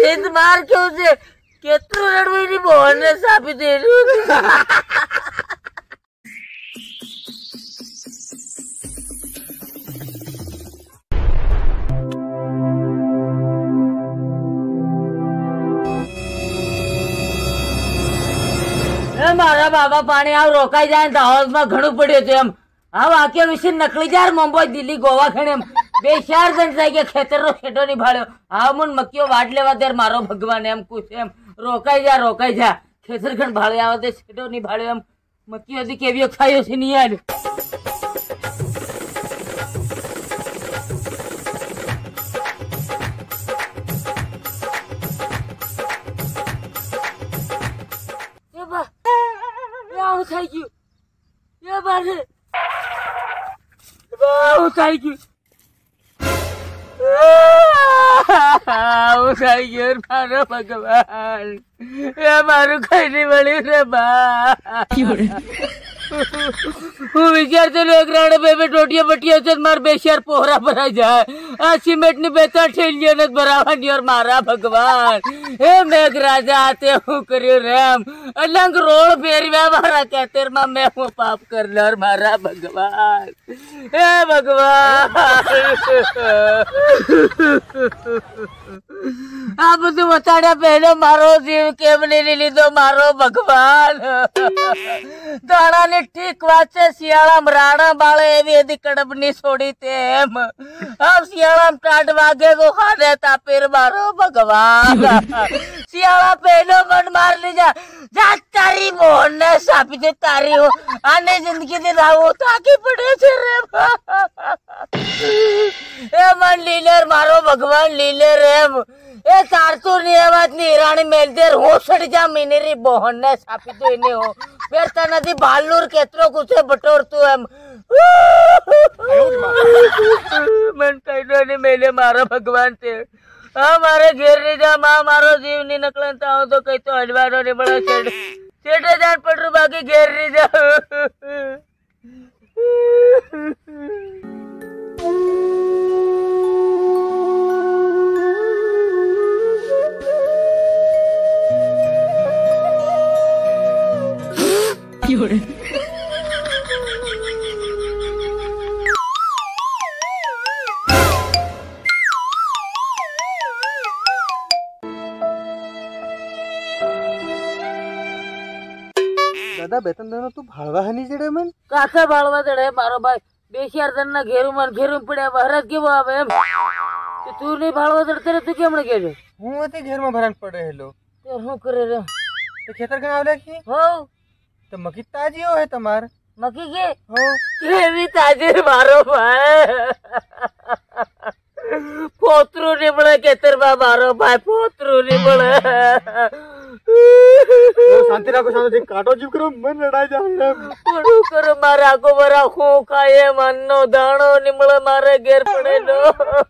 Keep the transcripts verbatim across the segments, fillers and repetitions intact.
જીત માર કેવું છે કેટલું રડવું ની બોન ને સાપી દેલું મારા બાબા પાણી આવ રોકાઈ જાય દાહોદ માં ઘણું પડ્યું હતું એમ આ વાક્ય વિશે નકલી જાર મુંબઈ દિલ્હી ગોવા ખણે એમ બે ચાર જણ થાય કે ખેતર નો ખેટો નહીં ભાડ્યો હા મુન મક્યો વાટ લેવા ત્યારે મારો ભગવાન એમ પૂછે એમ રોકાઈ જા રોકાઈ જા ખેતર ખંડ ભાડે આવે તે ખેટો નહીં ભાડ્યો એમ મક્યો હતી કેવીઓ ખાયો છે નહીં યાર થઈ ગયું એ બારે બહુ થઈ ગયું આવું થઈ ગયું મારો ભગવાન એ મારું કઈ નહીં મળ્યું રે બા હું વિચારતો એક રાડે બે બે ટોટીઓ બટીઓ છે મારે બે ચાર પોહરા ભરાઈ જાય આ સિમેન્ટ ની બે ત્રણ ઠેલીઓ ને ભરાવાની ઓર મારા ભગવાન હે મેઘ રાજા તે હું કર્યું રેમ અલંગ રોડ ફેરવ્યા મારા ખેતર માં મેં હું પાપ કરનાર મારા ભગવાન હે ભગવાન આ બધું બતાડ્યા પહેલો મારો જીવ કેમ નહીં લીધો મારો ભગવાન દાણા ની ઠીક વાત છે શિયાળામાં રાણા બાળે એવી એવી કડબ ની છોડી તેમ આમ શિયાળામાં ટાઢ વાગે તો ખાને તાપીર મારો ભગવાન શિયાળા પહેલો મન માર લીજા જા તારી મોહન ને સાપી દે તારી હો આને જિંદગી થી રાવું તાકી પડે છે રે એ મન લીલેર મારો ભગવાન લીલેર એમ એ ચારસો ની અવાજ ની હિરાણી મેલદેર હું સડી જા મિનેરી બોહન ને સાપી દો એને હો બેરતા નથી ભાલનુર કેતરો કુછે બટોરતું એમ મન કઈ ને મેલે મારો ભગવાન છે હા મારે ઘેર ની જા માં મારો જીવ ની નકલનતા હું તો કઈ તો હલવાનો ને બળો છેડ છેડે જાન પડરું બાકી ઘેર ની જા Fiore. દાદા બે ત્રણ દાનો તું ભાળવા હની જડે મન કાકા ભાળવા જડે મારો ભાઈ બે ચાર જણ ના ઘેરું મન ઘેરું પડ્યા વરસ કેવો આવે એમ તું નહીં ભાળવા જડતે રે તું કેમણે કેજો હું હતી ઘેર માં ભરાણ પડે હેલો તો શું કરે રે તે ખેતર કણ આવલે કી હો તો મકી તાજી હો હે તમાર મકી કે હો કેવી તાજી મારો ભાઈ પોતરું ની મળે ખેતર માં મારો ભાઈ પોતરું ની મળે શાંતિ રાખો શાંતિ કાટો જીવ કરો મન લડાઈ જાય થોડું કરો મારા આખો બરા હું ખાય મન નો દાણો નીમળે મારે ઘેર પડેલો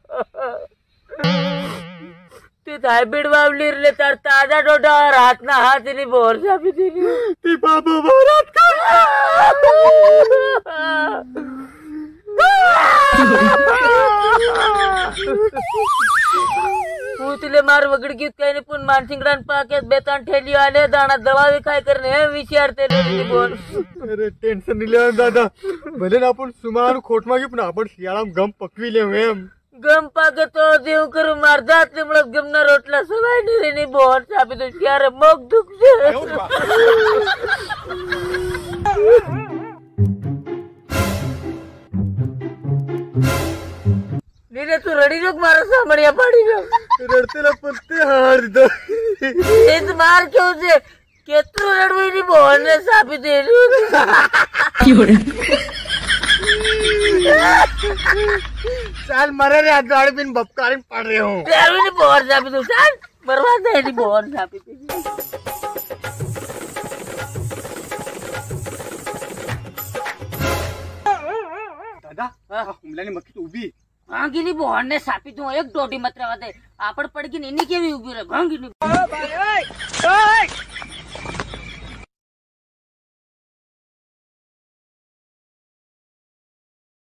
તે હાઇબ્રિડ વાવલી લે તાર તાજા ડોડા રાત ના હાથ ની બોર આપી દીધી તી બાબો બોરાત કા પૂતલે માર વગડ ગયું કઈ ને પણ માનસિંગડાન પાકે બે ત્રણ ઠેલીઓ આલે દાણા દળાવી ખાય કરીને હે વિચારતે નથી બોલ અરે ટેન્શન નહીં લેવાનું દાદા ભલે ના પણ સુમાનું ખોટમાં ગયું પણ આપણ શિયાળામાં ગમ પકવી લેવું એમ ગમ પાકે તો દેવું કરું માર દાંત ને મળે ગમના રોટલા સવાય ને રેની બોર આપી દઉં ક્યારે મોગ દુખ છે નીરે તું રડી જો મારા સામણિયા પાડી જો રડતેલા પત્તે હાર દો એ તો માર કેવું છે કેટલું રડવું ની બોન ને સાપી દેલું ચાલ મરે રે આદવાડી બિન બપકારી પડ રહ્યો હું તેરવી ની બોર સાપી દઉં ચાલ મરવા દે ની બોર સાપી દે દાદા હુમલાની મક્કી તો ઊભી ભાંગીની બોન ને સાપી દઉં એક દોઢી મત રહેવા દે આપડ પડ ગઈ ને એની કેવી ઊભી રહે ભાંગીની